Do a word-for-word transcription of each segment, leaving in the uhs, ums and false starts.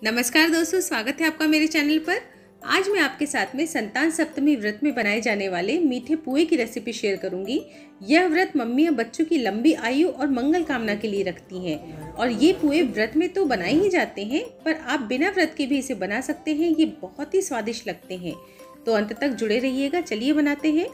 नमस्कार दोस्तों, स्वागत है आपका मेरे चैनल पर। आज मैं आपके साथ में संतान सप्तमी व्रत में बनाए जाने वाले मीठे पुए की रेसिपी शेयर करूंगी। यह व्रत मम्मियां बच्चों की लंबी आयु और मंगल कामना के लिए रखती हैं और ये पुए व्रत में तो बनाए ही जाते हैं, पर आप बिना व्रत के भी इसे बना सकते हैं। ये बहुत ही स्वादिष्ट लगते हैं, तो अंत तक जुड़े रहिएगा। चलिए बनाते हैं।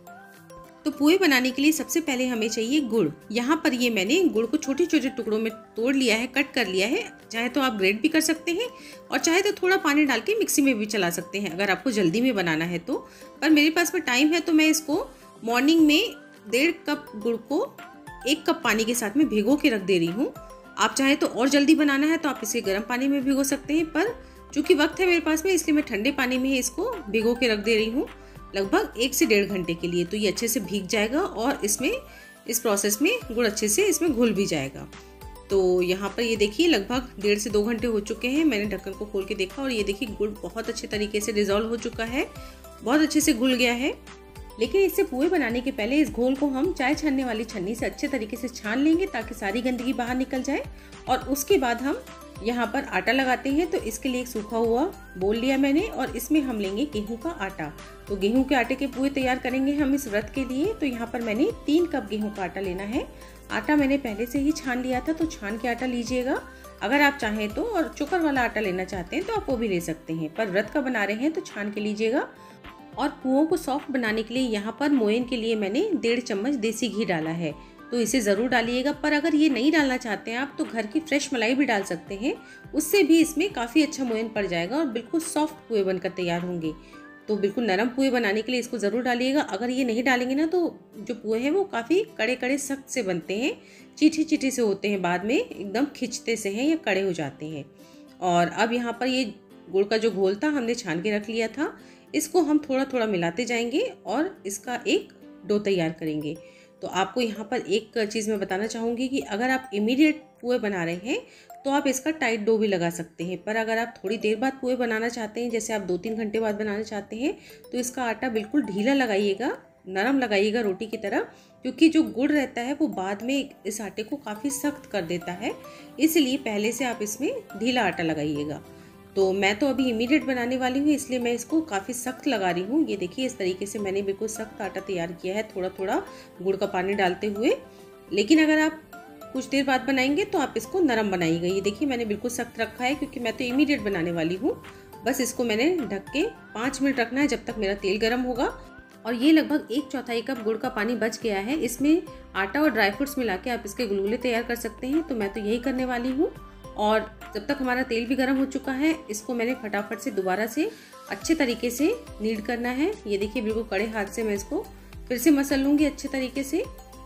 तो पुए बनाने के लिए सबसे पहले हमें चाहिए गुड़। यहाँ पर ये मैंने गुड़ को छोटे छोटे टुकड़ों में तोड़ लिया है, कट कर लिया है। चाहे तो आप ग्रेट भी कर सकते हैं और चाहे तो थोड़ा पानी डाल के मिक्सी में भी चला सकते हैं अगर आपको जल्दी में बनाना है तो। पर मेरे पास में टाइम है तो मैं इसको मॉर्निंग में डेढ़ कप गुड़ को एक कप पानी के साथ में भिगो के रख दे रही हूँ। आप चाहे तो और जल्दी बनाना है तो आप इसे गर्म पानी में भिगो सकते हैं, पर चूँकि वक्त है मेरे पास में इसलिए मैं ठंडे पानी में ही इसको भिगो के रख दे रही हूँ लगभग एक से डेढ़ घंटे के लिए। तो ये अच्छे से भीग जाएगा और इसमें इस प्रोसेस में गुड़ अच्छे से इसमें घुल भी जाएगा। तो यहाँ पर ये देखिए लगभग डेढ़ से दो घंटे हो चुके हैं। मैंने ढक्कन को खोल के देखा और ये देखिए गुड़ बहुत अच्छे तरीके से डिज़ोल्व हो चुका है, बहुत अच्छे से घुल गया है। लेकिन इससे पुए बनाने के पहले इस घोल को हम चाय छानने वाली छन्नी से अच्छे तरीके से छान लेंगे ताकि सारी गंदगी बाहर निकल जाए। और उसके बाद हम यहाँ पर आटा लगाते हैं। तो इसके लिए एक सूखा हुआ बोल लिया मैंने और इसमें हम लेंगे गेहूं का आटा। तो गेहूं के आटे के पुए तैयार करेंगे हम इस व्रत के लिए। तो यहाँ पर मैंने तीन कप गेहूं का आटा लेना है। आटा मैंने पहले से ही छान लिया था, तो छान के आटा लीजिएगा। अगर आप चाहें तो और चोकर वाला आटा लेना चाहते हैं तो आप वो भी ले सकते हैं, पर व्रत का बना रहे हैं तो छान के लीजिएगा। और पुओं को सॉफ्ट बनाने के लिए यहाँ पर मोयन के लिए मैंने डेढ़ चम्मच देसी घी डाला है, तो इसे ज़रूर डालिएगा। पर अगर ये नहीं डालना चाहते हैं आप तो घर की फ्रेश मलाई भी डाल सकते हैं, उससे भी इसमें काफ़ी अच्छा मोयन पड़ जाएगा और बिल्कुल सॉफ्ट पुए बनकर तैयार होंगे। तो बिल्कुल नरम पुए बनाने के लिए इसको ज़रूर डालिएगा। अगर ये नहीं डालेंगे ना तो जो पुए हैं वो काफ़ी कड़े कड़े सख्त से बनते हैं, चीटी चीटी से होते हैं, बाद में एकदम खिंचते से हैं या कड़े हो जाते हैं। और अब यहाँ पर ये गुड़ का जो घोल था हमने छान के रख लिया था, इसको हम थोड़ा थोड़ा मिलाते जाएंगे और इसका एक डो तैयार करेंगे। तो आपको यहाँ पर एक चीज़ मैं बताना चाहूँगी कि अगर आप इमीडिएट पुए बना रहे हैं तो आप इसका टाइट डो भी लगा सकते हैं, पर अगर आप थोड़ी देर बाद पुए बनाना चाहते हैं, जैसे आप दो तीन घंटे बाद बनाना चाहते हैं, तो इसका आटा बिल्कुल ढीला लगाइएगा, नरम लगाइएगा रोटी की तरह, क्योंकि जो गुड़ रहता है वो बाद में इस आटे को काफ़ी सख्त कर देता है। इसलिए पहले से आप इसमें ढीला आटा लगाइएगा। तो मैं तो अभी इमीडिएट बनाने वाली हूँ इसलिए मैं इसको काफ़ी सख्त लगा रही हूँ। ये देखिए इस तरीके से मैंने बिल्कुल सख्त आटा तैयार किया है, थोड़ा थोड़ा गुड़ का पानी डालते हुए। लेकिन अगर आप कुछ देर बाद बनाएंगे तो आप इसको नरम बनाइएगा। ये देखिए मैंने बिल्कुल सख्त रखा है क्योंकि मैं तो इमीडिएट बनाने वाली हूँ। बस इसको मैंने ढक के पाँच मिनट रखना है जब तक मेरा तेल गर्म होगा। और ये लगभग एक चौथाई कप गुड़ का पानी बच गया है। इसमें आटा और ड्राई फ्रूट्स मिला के आप इसके गुलगुले तैयार कर सकते हैं, तो मैं तो यही करने वाली हूँ। और जब तक हमारा तेल भी गर्म हो चुका है, इसको मैंने फटाफट से दोबारा से अच्छे तरीके से नीड करना है। ये देखिए बिल्कुल कड़े हाथ से मैं इसको फिर से मसल लूँगी अच्छे तरीके से।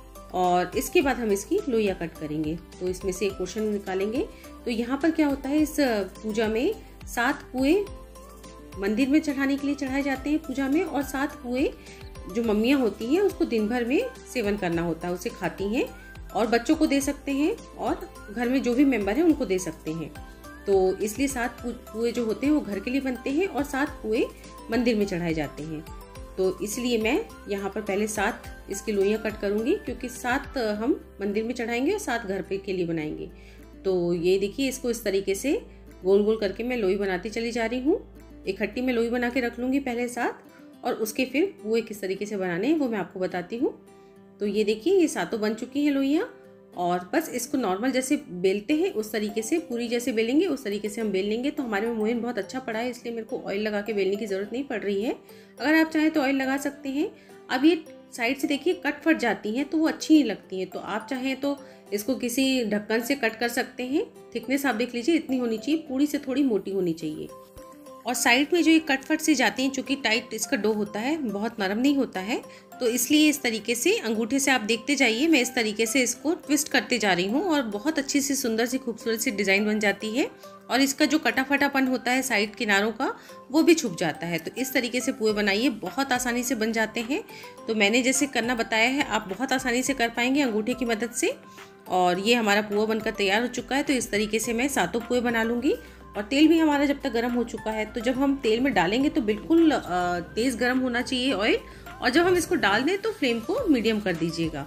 और इसके बाद हम इसकी लोइयाँ कट करेंगे। तो इसमें से एक पोर्शन निकालेंगे। तो यहाँ पर क्या होता है, इस पूजा में सात पुए मंदिर में चढ़ाने के लिए चढ़ाए जाते हैं पूजा में, और सात पुए जो मम्मियाँ होती हैं उसको दिन भर में सेवन करना होता है, उसे खाती हैं और बच्चों को दे सकते हैं और घर में जो भी मेंबर हैं उनको दे सकते हैं। तो इसलिए सात पुए जो होते हैं वो घर के लिए बनते हैं और सात पुए मंदिर में चढ़ाए जाते हैं। तो इसलिए मैं यहाँ पर पहले सात इसकी लोइयाँ कट करूँगी, क्योंकि सात हम मंदिर में चढ़ाएंगे और सात घर पे के लिए बनाएंगे। तो ये देखिए इसको इस तरीके से गोल गोल करके मैं लोई बनाती चली जा रही हूँ। इकट्ठी मैं लोई बना के रख लूँगी पहले सात, और उसके फिर पुए किस तरीके से बनाने हैं वो मैं आपको बताती हूँ। तो ये देखिए ये सातों बन चुकी हैं लोइयाँ, और बस इसको नॉर्मल जैसे बेलते हैं उस तरीके से, पूरी जैसे बेलेंगे उस तरीके से हम बेल लेंगे। तो हमारे में मोयन बहुत अच्छा पड़ा है इसलिए मेरे को ऑयल लगा के बेलने की ज़रूरत नहीं पड़ रही है। अगर आप चाहें तो ऑयल लगा सकते हैं। अब ये साइड से देखिए कट फट जाती हैं तो वो अच्छी नहीं लगती हैं, तो आप चाहें तो इसको किसी ढक्कन से कट कर सकते हैं। थिकनेस आप देख लीजिए इतनी होनी चाहिए, पूरी से थोड़ी मोटी होनी चाहिए। और साइड में जो ये कट फट से जाती हैं, चूँकि टाइट इसका डो होता है, बहुत नरम नहीं होता है, तो इसलिए इस तरीके से अंगूठे से आप देखते जाइए, मैं इस तरीके से इसको ट्विस्ट करते जा रही हूँ और बहुत अच्छी सी सुंदर सी खूबसूरत सी डिज़ाइन बन जाती है। और इसका जो कटा फटापन होता है साइड किनारों का वो भी छुप जाता है। तो इस तरीके से पुए बनाइए, बहुत आसानी से बन जाते हैं। तो मैंने जैसे करना बताया है आप बहुत आसानी से कर पाएंगे अंगूठे की मदद से। और ये हमारा पुआ बनकर तैयार हो चुका है। तो इस तरीके से मैं सातों पुए बना लूँगी। और तेल भी हमारा जब तक गर्म हो चुका है, तो जब हम तेल में डालेंगे तो बिल्कुल तेज़ गर्म होना चाहिए ऑयल, और जब हम इसको डाल दें तो फ्लेम को मीडियम कर दीजिएगा।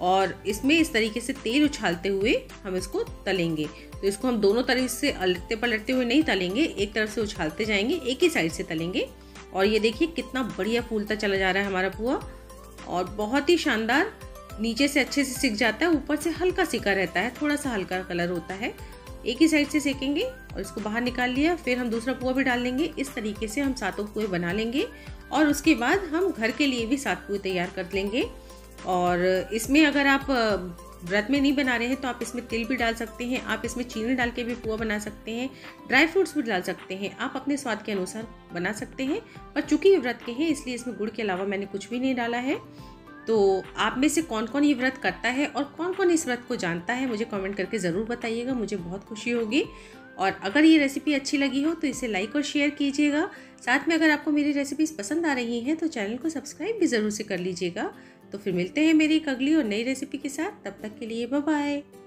और इसमें इस तरीके से तेल उछालते हुए हम इसको तलेंगे। तो इसको हम दोनों तरफ से अलटते पलटते हुए नहीं तलेंगे, एक तरफ से उछालते जाएंगे, एक ही साइड से तलेंगे। और ये देखिए कितना बढ़िया फूलता चला जा रहा है हमारा पुआ, और बहुत ही शानदार, नीचे से अच्छे से सिक जाता है, ऊपर से हल्का सिका रहता है, थोड़ा सा हल्का कलर होता है। एक ही साइड से सेकेंगे और इसको बाहर निकाल लिया। फिर हम दूसरा पुआ भी डाल लेंगे। इस तरीके से हम सातों पुए बना लेंगे और उसके बाद हम घर के लिए भी सात पुए तैयार कर लेंगे। और इसमें अगर आप व्रत में नहीं बना रहे हैं तो आप इसमें तिल भी डाल सकते हैं, आप इसमें चीनी डाल के भी पुआ बना सकते हैं, ड्राई फ्रूट्स भी डाल सकते हैं, आप अपने स्वाद के अनुसार बना सकते हैं। पर चूंकि ये व्रत के हैं इसलिए इसमें गुड़ के अलावा मैंने कुछ भी नहीं डाला है। तो आप में से कौन कौन ये व्रत करता है और कौन कौन इस व्रत को जानता है, मुझे कमेंट करके ज़रूर बताइएगा, मुझे बहुत खुशी होगी। और अगर ये रेसिपी अच्छी लगी हो तो इसे लाइक और शेयर कीजिएगा। साथ में अगर आपको मेरी रेसिपीज़ पसंद आ रही हैं तो चैनल को सब्सक्राइब भी ज़रूर से कर लीजिएगा। तो फिर मिलते हैं मेरी एक अगली और नई रेसिपी के साथ, तब तक के लिए बाय बाय।